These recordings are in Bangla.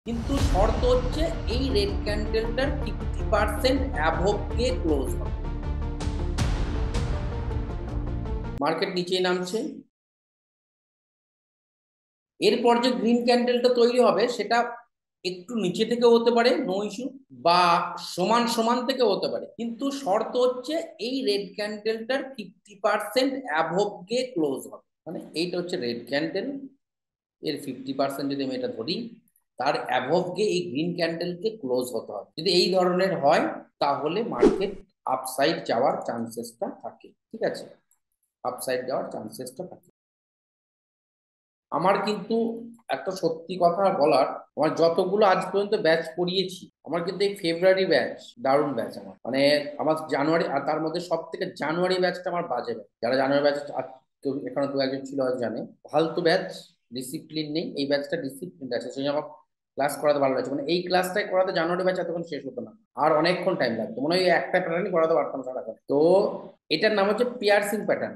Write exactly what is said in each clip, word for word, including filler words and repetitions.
কিন্তু শর্ত হচ্ছে এই রেড ক্যান্ডেলটার ফিফটি পার্সেন্ট অ্যাভব গিয়ে ক্লোজ হবে। মার্কেট নিচেই নামছে, এরপর যে গ্রিন ক্যান্ডেলটা তৈরি হবে সেটা একটু নিচে থেকে হতে পারে, নো ইস্যু, বা সমান সমান থেকে হতে পারে, কিন্তু শর্ত হচ্ছে এই রেড ক্যান্ডেলটার ফিফটি পার্সেন্ট অ্যাভব গিয়ে ক্লোজ হবে। মানে এইটা হচ্ছে রেড ক্যান্ডেল, এর ফিফটি পার্সেন্ট যদি আমি এটা ধরি, তার অ্যাভব গিয়ে এই গ্রিন ক্যান্ডেলকে ক্লোজ হতে হবে। যদি এই ধরনের হয় তাহলে মার্কেট আপসাইড যাওয়ার চান্সেসটা থাকে। ঠিক আছে, আপসাইড যাওয়ার চান্সেসটা থাকে। আমার কিন্তু একটা সত্যি কথা বলার, আমার যতগুলো আজ পর্যন্ত ব্যাচ পড়িয়েছি, আমার কিন্তু এই ফেব্রুয়ারি ব্যাচ দারুণ ব্যাচ। আমার মানে আমার জানুয়ারি, আর তার মধ্যে সব থেকে জানুয়ারি ব্যাচটা আমার বাজে ব্যাচ। যারা জানুয়ারি ব্যাচ এখানে দু একজন ছিল হয়তো জানে, ফালতু ব্যাচ, ডিসিপ্লিন নেই। এই ব্যাচটা ডিসিপ্লিন আছে, সেই জন্য আমার ক্লাস করাতে ভালো লাগছে। মানে এই ক্লাসটাই করাতে জানুয়ারি ব্যাচ এতক্ষণ শেষ হতো না, আর অনেকক্ষণ টাইম লাগতো, মনে হয় একটা প্যাটার্নই করাতে পারতাম সারাক্ষণ। তো এটার নাম হচ্ছে পিয়ার্সিং প্যাটার্ন।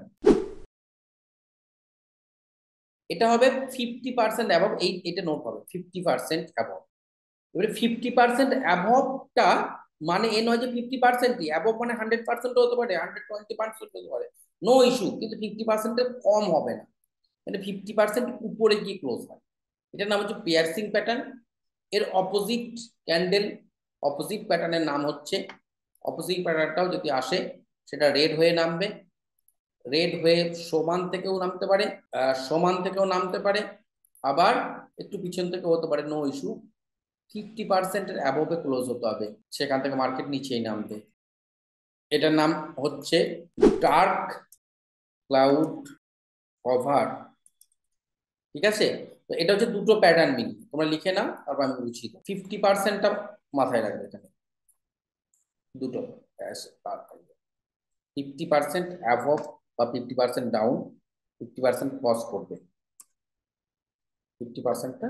এটা হবে ফিফটি পার্সেন্ট অ্যাবভ, এই এটা নোট হবে ফিফটি পার্সেন্ট অ্যাবভ। এবারে ফিফটি পার্সেন্ট অ্যাবভটা মানে এ নয় যে ফিফটি পার্সেন্টই অ্যাবভ, মানে হান্ড্রেড পার্সেন্ট হতে পারে, হান্ড্রেড টোয়েন্টি পার্সেন্ট হতে পারে, নো ইস্যু, কিন্তু ফিফটি পার্সেন্টের কম হবে না, মানে ফিফটি পার্সেন্ট উপরে গিয়ে ক্লোজ হয়। এটার নাম হচ্ছে পিয়ার্সিং প্যাটার্ন। এর অপোজিট ক্যান্ডেল, অপোজিট প্যাটার্নের নাম হচ্ছে, অপোজিট প্যাটার্নটাও যদি আসে সেটা রেড হয়ে নামবে, রেড হয়ে সমান থেকেও নামতে পারে, সমান থেকেও নামতে পারে, আবার একটু পিছন থেকে হতে পারে, নো ইস্যু। ফিফটি পার্সেন্টের অ্যাবভে ক্লোজ হতে হবে, সেখান থেকে মার্কেট নিচেই নামবে। এটার নাম হচ্ছে ডার্ক ক্লাউড কভার। ঠিক আছে, তো এটা হচ্ছে দুটো প্যাটার্ন মিল, তোমরা লিখে নাও, তারপর আমি বুঝিয়ে দেবো। ফিফটি পার্সেন্টটা মাথায় রাখবে এখানে, দুটো, ফিফটি পার্সেন্ট অ্যাবভ বা fifty percent down, fifty percent pause করবে, ফিফটি পার্সেন্টটা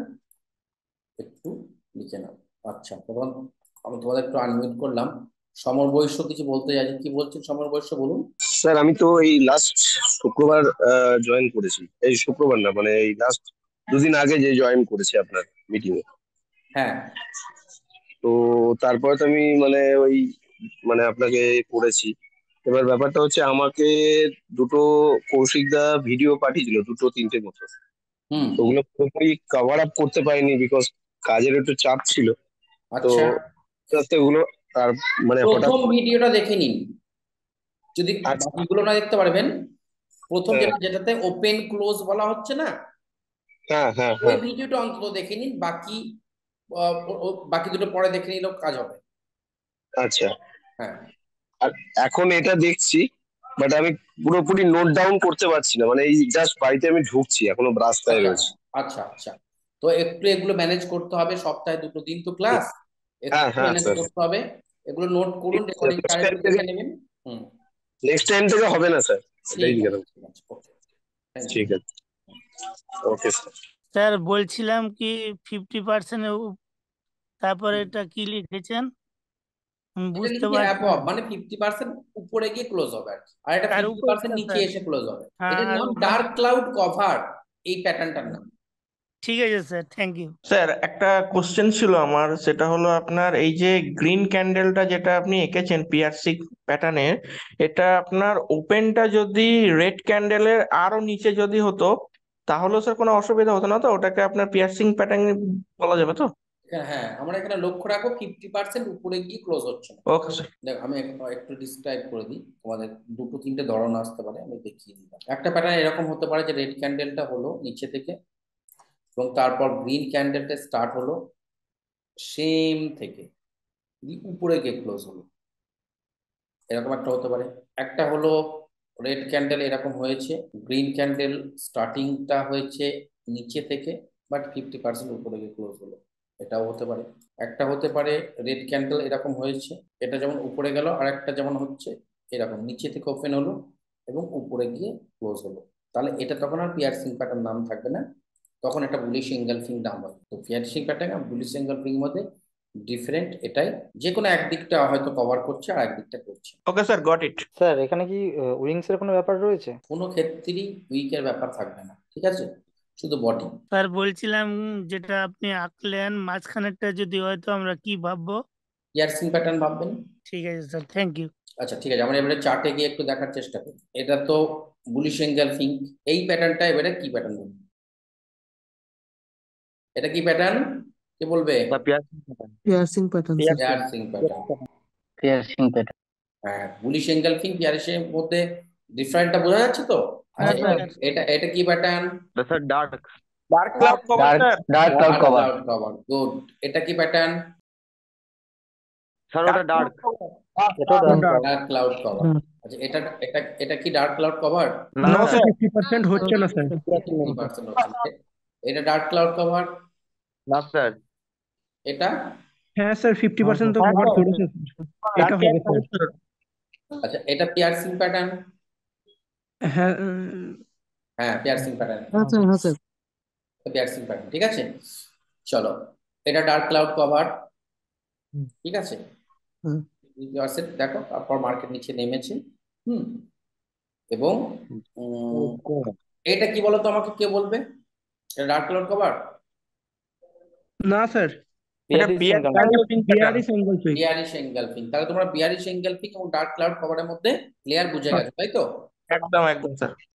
একটু লিখে নাও। আচ্ছা, তখন আমি তোমাদের একটু আনমিউট করলাম। সমর বৈশ্য কিছু বলতে চাই, কি বলছেন সমর বৈশ্য, বলুন। স্যার আমি তো এই লাস্ট শুক্রবার জয়েন করেছি, এই শুক্রবার না মানে এই লাস্ট দুদিন আগে যে জয়েন করেছি আপনার মিটিং এ। হ্যাঁ, তো তারপরে তো আমি মানে ওই মানে আপনাকে করেছি। এবার ব্যাপারটা হচ্ছে আমাকে দুটো কৌশিকদা ভিডিও পাঠিয়েছিল, দুটো তিনটে মতো। হুম, তো ওগুলো পুরোপুরি কভার আপ করতে পারিনি বিকজ কাজের একটু চাপ ছিল। তো আচ্ছা, আস্তে ওগুলো আর মানে হঠাৎ প্রথম করে। ভিডিওটা দেখে নিন, যদি আচ্ছা। বাকিগুলো না দেখতে পারবেন। প্রথম হ্যাঁ যেটা, যেটাতে ওপেন ক্লোজ বলা হচ্ছে না, হ্যাঁ হ্যাঁ ওই হ্যাঁ। ভিডিওটা অন্তত দেখে নিন। বাকি আহ, ও- ও- বাকি দুটো পরে দেখে নিলেও কাজ হবে। আচ্ছা। হ্যাঁ, আর এখন এটা দেখছি, বাট আমি পুরোপুরি নোট ডাউন করতে পারছি না, মানে এই জাস্ট বাড়িতে আমি ঢুকছি, এখনো রাস্তায় আচ্ছা রয়েছি। আচ্ছা আচ্ছা, তো একটু এগুলো ম্যানেজ করতে হবে, সপ্তাহে দুটো দিন তো ক্লাস, হ্যাঁ একটু হ্যাঁ ম্যানেজ স্যার। করতে হবে। এগুলো নোট করুন, রেকর্ডিংটা নেক্সট টাইম আরেকটু থেকে দেখে নেবেন। হুম, নেক্সট টাইম থেকে হবে না স্যার, এটাই ঠিক আছে, জিজ্ঞাসা। ঠিক আছে, ওকে, থ্যাংক ইউ। ঠিক আছে, ওকে স্যার। স্যার বলছিলাম কি ফিফটি পার্সেন্ট, তারপরে এটা কি লিখেছেন আমি এটা বুঝতে লিখেছি পারছি না। অ্যাবভ, মানে ফিফটি পার্সেন্ট উপরে গিয়ে ক্লোজ হবে আর কি, আর এটা আর ফিফটি পার্সেন্ট উপরটা নিচে স্যার, এসে ক্লোজ হবে। হ্যাঁ এটার আর নাম ওখানে। ডার্ক ক্লাউড কভার, এই প্যাটার্নটার নাম। ঠিক আছে স্যার, থ্যাংক ইউ। স্যার একটা কোশ্চেন ছিল আমার, সেটা হলো আপনার এই যে গ্রিন ক্যান্ডেলটা যেটা আপনি এঁকেছেন পিয়ারসি প্যাটার্নের, এটা আপনার ওপেনটা যদি রেড ক্যান্ডেলের আরো নিচে যদি হতো তাহলেও স্যার কোনো অসুবিধা হতো না তো? ওটাকে আপনার পিয়ারসিং প্যাটার্ন বলা যাবে তো? হ্যাঁ হ্যাঁ, আমরা এখানে লক্ষ্য রাখবো ফিফটি পার্সেন্ট উপরে গিয়ে ক্লোজ হচ্ছে না। Okay sir. দেখ আমি একটু একটু ডিসক্রাইব করে দিই, তোমাদের দুটো তিনটে ধরন আসতে পারে, আমি দেখিয়ে দিলাম। একটা প্যাটার্ন এরকম হতে পারে যে রেড ক্যান্ডেলটা হলো নিচে থেকে, এবং তারপর গ্রিন ক্যান্ডেলটা স্টার্ট হলো সেম থেকে, দিয়ে উপরে গিয়ে ক্লোজ হলো, এরকম একটা হতে পারে। একটা হলো রেড ক্যান্ডেল এরকম হয়েছে, গ্রিন ক্যান্ডেল স্টার্টিংটা হয়েছে নিচে থেকে, বাট ফিফটি পার্সেন্ট উপরে গিয়ে ক্লোজ হলো, এটাও হতে পারে। একটা হতে পারে রেড ক্যান্ডেল এরকম হয়েছে, এটা যেমন উপরে গেল, আর একটা যেমন হচ্ছে এরকম নিচে থেকে ওপেন হলো এবং উপরে গিয়ে ক্লোজ হলো, তাহলে এটা তখন আর পিয়ারসিং প্যাটার্ন নাম থাকবে না, তখন এটা বুলিশ এঙ্গেলফিং নাম হবে। তো পিয়ারসিং প্যাটার্ন আর বুলিশ এঙ্গেলফিং মধ্যে ডিফারেন্ট এটাই, যে কোনো একদিকটা হয়তো কভার করছে আর একদিকটা করছে। Okay sir, got it. Sir এখানে কি উইংস এর কোনো ব্যাপার রয়েছে? কোনো ক্ষেত্রেই উইকের ব্যাপার থাকবে না, ঠিক আছে। শুধু বডি। স্যার বলছিলাম যেটা আপনি আঁকলেন মাঝখানেরটা যদি হয় তো আমরা কি ভাববো? পিয়ার্সিং প্যাটার্ন ভাববেন। ঠিক আছে স্যার, থ্যাংক ইউ। আচ্ছা ঠিক আছে, আমরা এবারে চার্টে গিয়ে একটু দেখার চেষ্টা করি। এটা তো বুলিশ এঙ্গেলফিং, এই প্যাটার্নটা এবারে কি প্যাটার্ন বলবো? এটা কি প্যাটার্ন, কে বলবে? Piercing pattern sir. Piercing pattern. Piercing pattern. হ্যাঁ, বুলিশ এঙ্গেলফিং পিয়ারিশের মধ্যে ডিফারেন্টটা বোঝা যাচ্ছে তো? হ্যাঁ আচ্ছা স্যার। এটা এটা কি pattern? Sir dark dark cloud cover dark sir. Dark cloud cover. Cloud cover, good. এটা কি প্যাটার্ন? স্যার ওটা ডার্ক। এটাও ডার্ক। Dark cloud cover. আচ্ছা এটা এটা এটা কি ডার্ক ক্লাউড কভার? না না স্যার, স্যার ফিফটি পার্সেন্ট হচ্ছে না স্যার। ফিফটি পার্সেন্ট হচ্ছে। এটা ডার্ক ক্লাউড কভার। না স্যার। এটা হ্যাঁ স্যার, ফিফটি পার্সেন্ট তো কভার করেছে স্যার। এটা হবে স্যার। আচ্ছা এটা পিয়ার্সিং প্যাটার্ন। হ্যাঁ উম, হ্যাঁ পিয়ার্সিং প্যাটার্ন, হ্যাঁ স্যার, হ্যাঁ স্যার। পিয়ার্সিং প্যাটার্ন, ঠিক আছে। চলো এটা ডার্ক ক্লাউড কভার, ঠিক আছে। হুম। দেখো তারপর মার্কেট নিচে নেমেছে, হুম। এবং উম, এটা কি বলতো আমাকে, কে বলবে? এটা ডার্ক ক্লাউড কভার? না স্যার, এটা piercing pattern. Bearish engulfing. Bearish engulfing. তাহলে তোমরা বিয়ারিশ এঙ্গেলফিং এবং ডার্ক ক্লাউড কভারের মধ্যে লেয়ার বুঝে গেছো, তাই তো? একদম একদম স্যার।